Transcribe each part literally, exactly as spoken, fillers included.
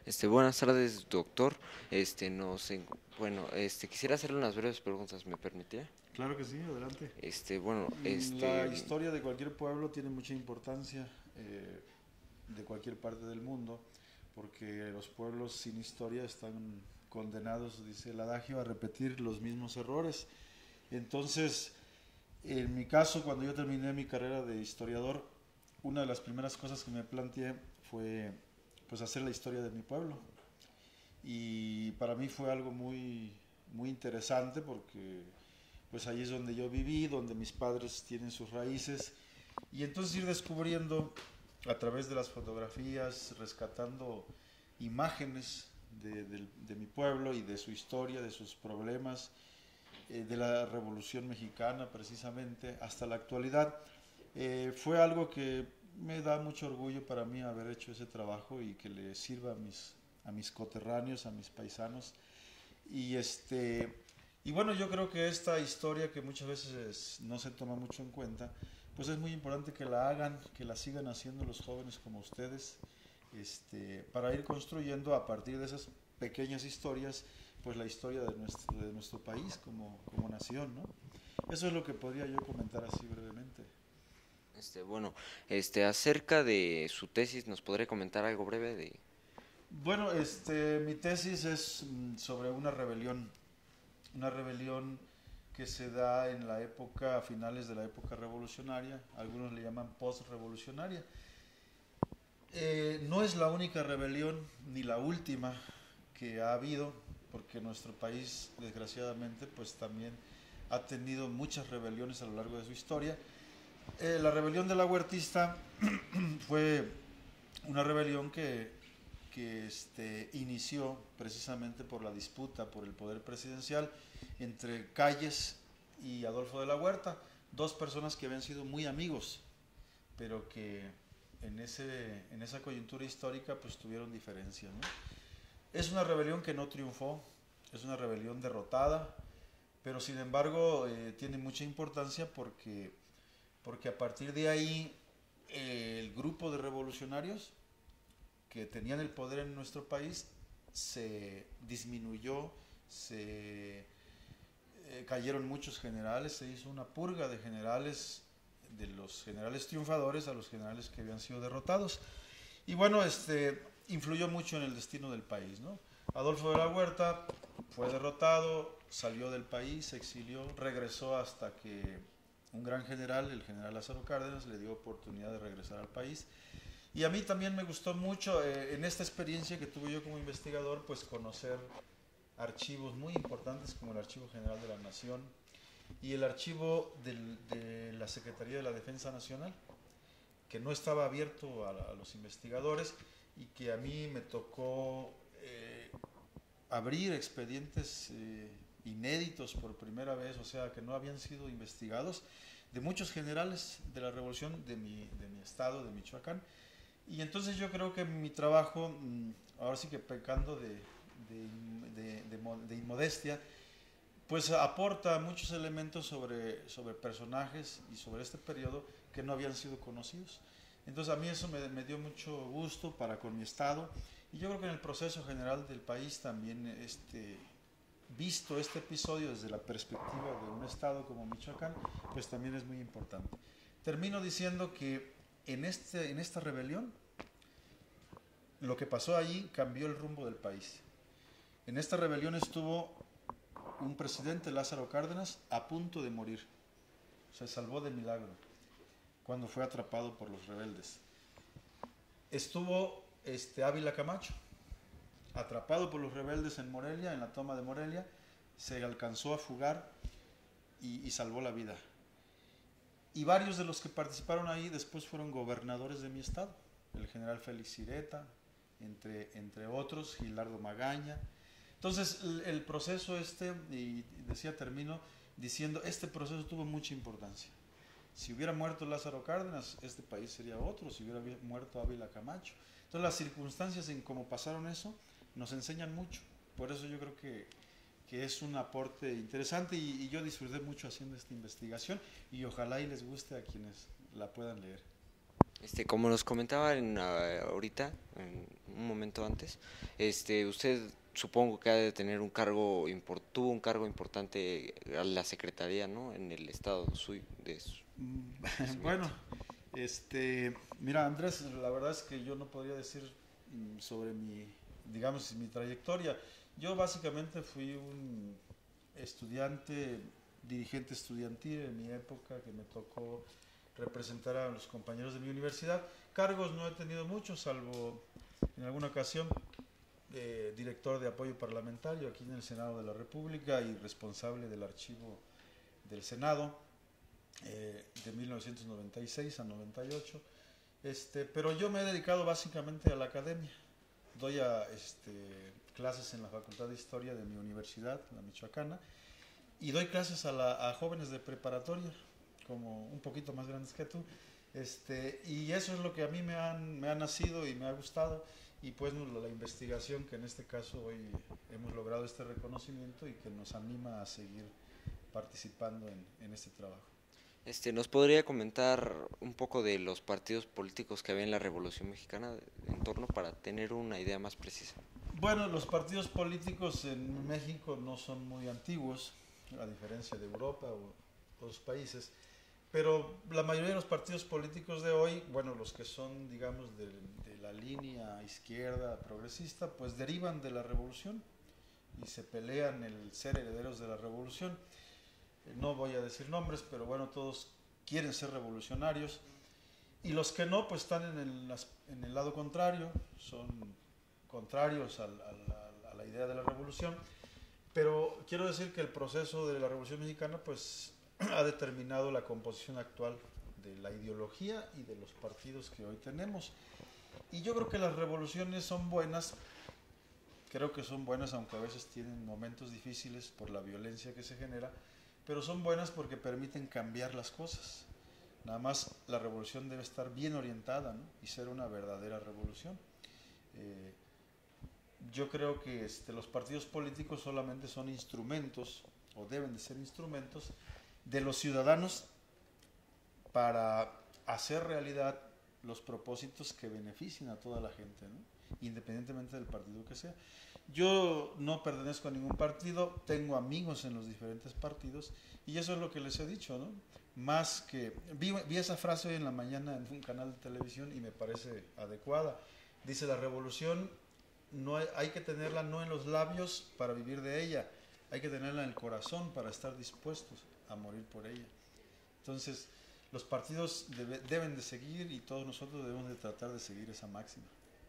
Este, buenas tardes, doctor. Este, no sé, bueno, este, quisiera hacerle unas breves preguntas, ¿me permitiría? Claro que sí, adelante. Este, bueno, Mm, La este, historia de cualquier pueblo tiene mucha importancia eh, de cualquier parte del mundo, porque los pueblos sin historia están condenados, dice el adagio, a repetir los mismos errores. Entonces, en mi caso, cuando yo terminé mi carrera de historiador, una de las primeras cosas que me planteé fue pues hacer la historia de mi pueblo. Y para mí fue algo muy, muy interesante porque pues ahí es donde yo viví, donde mis padres tienen sus raíces, y entonces ir descubriendo a través de las fotografías, rescatando imágenes de, de, de mi pueblo y de su historia, de sus problemas, eh, de la Revolución Mexicana precisamente, hasta la actualidad. Eh, fue algo que me da mucho orgullo para mí haber hecho ese trabajo y que le sirva a mis, a mis coterráneos, a mis paisanos. Y este y bueno, yo creo que esta historia que muchas veces no se toma mucho en cuenta, pues es muy importante que la hagan, que la sigan haciendo los jóvenes como ustedes, este, para ir construyendo a partir de esas pequeñas historias, pues la historia de nuestro, de nuestro país como, como nación, ¿no? Eso es lo que podría yo comentar así brevemente. este, bueno, este, acerca de su tesis, ¿nos podría comentar algo breve de? Bueno, este, mi tesis es mm, sobre una rebelión, una rebelión que se da en la época, a finales de la época revolucionaria, algunos le llaman post-revolucionaria. Eh, no es la única rebelión ni la última que ha habido, porque nuestro país, desgraciadamente, pues también ha tenido muchas rebeliones a lo largo de su historia. Eh, la rebelión de la Huertista fue una rebelión que, que este, inició precisamente por la disputa por el poder presidencial entre Calles y Adolfo de la Huerta, dos personas que habían sido muy amigos, pero que en, ese, en esa coyuntura histórica pues tuvieron diferencias, ¿no? Es una rebelión que no triunfó, es una rebelión derrotada, pero sin embargo eh, tiene mucha importancia porque, porque a partir de ahí eh, el grupo de revolucionarios que tenían el poder en nuestro país se disminuyó, se eh, cayeron muchos generales, se hizo una purga de generales, de los generales triunfadores a los generales que habían sido derrotados. Y bueno, este influyó mucho en el destino del país, ¿no? Adolfo de la Huerta fue derrotado, salió del país, se exilió, regresó hasta que un gran general, el general Lázaro Cárdenas, le dio oportunidad de regresar al país. Y a mí también me gustó mucho eh, en esta experiencia que tuve yo como investigador, pues conocer archivos muy importantes como el Archivo General de la Nación y el archivo del, de la Secretaría de la Defensa Nacional, que no estaba abierto a, a los investigadores y que a mí me tocó eh, abrir expedientes eh, inéditos por primera vez, o sea, que no habían sido investigados, de muchos generales de la revolución de mi, de mi estado, de Michoacán. Y entonces yo creo que mi trabajo, mm, ahora sí que pecando de, de, de, de, de inmodestia, pues aporta muchos elementos sobre, sobre personajes y sobre este periodo que no habían sido conocidos. Entonces a mí eso me, me dio mucho gusto para con mi estado, y yo creo que en el proceso general del país también, este, visto este episodio desde la perspectiva de un estado como Michoacán, pues también es muy importante. Termino diciendo que en, este, en esta rebelión lo que pasó allí cambió el rumbo del país. En esta rebelión estuvo un presidente, Lázaro Cárdenas, a punto de morir. Se salvó de milagro cuando fue atrapado por los rebeldes. Estuvo este, Ávila Camacho, atrapado por los rebeldes en Morelia, en la toma de Morelia, se alcanzó a fugar y, y salvó la vida. Y varios de los que participaron ahí después fueron gobernadores de mi estado, el general Félix Sireta, entre, entre otros, Gilardo Magaña. Entonces el, el proceso este, y decía, termino diciendo, este proceso tuvo mucha importancia. Si hubiera muerto Lázaro Cárdenas, este país sería otro. Si hubiera muerto Ávila Camacho. Entonces las circunstancias en cómo pasaron eso nos enseñan mucho. Por eso yo creo que, que es un aporte interesante, y, y yo disfruté mucho haciendo esta investigación, y ojalá y les guste a quienes la puedan leer. Este, como nos comentaba en, ah, ahorita, en un momento antes. Este, usted supongo que ha de tener un cargo, import, tuvo un cargo importante a la secretaría, ¿no? En el estado suyo, de su Bueno, nacimiento. este, mira, Andrés, la verdad es que yo no podría decir mm, sobre mi, digamos, mi trayectoria. Yo básicamente fui un estudiante, dirigente estudiantil en mi época, que me tocó representar a los compañeros de mi universidad. Cargos no he tenido muchos, salvo en alguna ocasión eh, director de apoyo parlamentario aquí en el Senado de la República y responsable del archivo del Senado eh, de mil novecientos noventa y seis a noventa y ocho. Este, pero yo me he dedicado básicamente a la academia. Doy a, este, clases en la Facultad de Historia de mi universidad, la Michoacana, y doy clases a, la, a jóvenes de preparatoria, como un poquito más grandes que tú. Este, y eso es lo que a mí me, han, me ha nacido y me ha gustado. Y pues la investigación que en este caso hoy hemos logrado este reconocimiento y que nos anima a seguir participando en, en este trabajo. Este, ¿nos podría comentar un poco de los partidos políticos que había en la Revolución Mexicana en torno para tener una idea más precisa? Bueno, los partidos políticos en México no son muy antiguos, a diferencia de Europa o otros países, pero la mayoría de los partidos políticos de hoy, bueno, los que son, digamos, de, de la línea izquierda progresista, pues derivan de la revolución y se pelean el ser herederos de la revolución. No voy a decir nombres, pero bueno, todos quieren ser revolucionarios. Y los que no, pues están en el, en el lado contrario, son contrarios a, a, la, a la idea de la revolución. Pero quiero decir que el proceso de la Revolución Mexicana, pues, ha determinado la composición actual de la ideología y de los partidos que hoy tenemos. Y yo creo que las revoluciones son buenas, creo que son buenas, aunque a veces tienen momentos difíciles por la violencia que se genera, pero son buenas porque permiten cambiar las cosas. Nada más la revolución debe estar bien orientada, ¿no? Y ser una verdadera revolución. Eh, yo creo que este, los partidos políticos solamente son instrumentos, o deben de ser instrumentos, de los ciudadanos para hacer realidad los propósitos que beneficien a toda la gente, ¿no? Independientemente del partido que sea. Yo no pertenezco a ningún partido, tengo amigos en los diferentes partidos y eso es lo que les he dicho, ¿no? Más que, vi, vi esa frase hoy en la mañana en un canal de televisión y me parece adecuada. Dice, la revolución no hay, hay que tenerla no en los labios para vivir de ella, hay que tenerla en el corazón para estar dispuestos a morir por ella. Entonces, los partidos debe, deben de seguir y todos nosotros debemos de tratar de seguir esa máxima.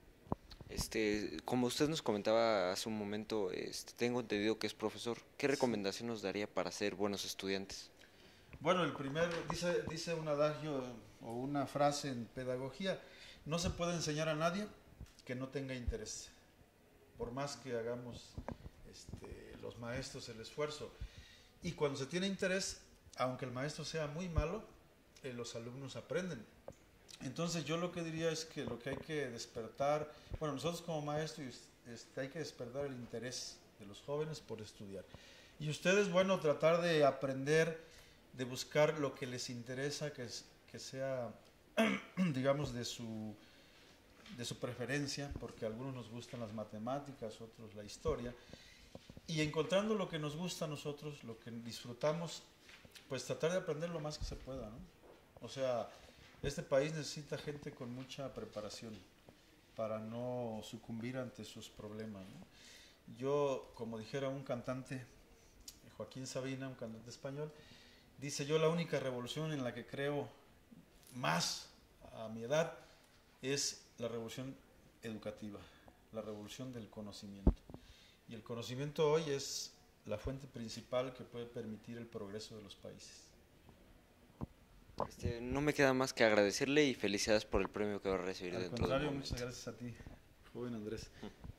Este, como usted nos comentaba hace un momento, este, tengo entendido que es profesor. ¿Qué Sí. recomendación nos daría para ser buenos estudiantes? Bueno, el primer, dice, dice un adagio o una frase en pedagogía, no se puede enseñar a nadie que no tenga interés, por más que hagamos este, los maestros el esfuerzo. Y cuando se tiene interés, aunque el maestro sea muy malo, eh, los alumnos aprenden. Entonces yo lo que diría es que lo que hay que despertar, bueno, nosotros como maestros este, hay que despertar el interés de los jóvenes por estudiar. Y ustedes, bueno, tratar de aprender, de buscar lo que les interesa, que, es, que sea, digamos, de su, de su preferencia, porque a algunos nos gustan las matemáticas, otros la historia, y encontrando lo que nos gusta a nosotros, lo que disfrutamos, pues tratar de aprender lo más que se pueda, ¿no? O sea, este país necesita gente con mucha preparación para no sucumbir ante sus problemas, ¿no? Yo, como dijera un cantante, Joaquín Sabina, un cantante español, dice, yo la única revolución en la que creo más a mi edad es la revolución educativa, la revolución del conocimiento. Y el conocimiento hoy es la fuente principal que puede permitir el progreso de los países. Este, no me queda más que agradecerle y felicidades por el premio que va a recibir Al dentro de un contrario, muchas momento. gracias a ti, joven Andrés.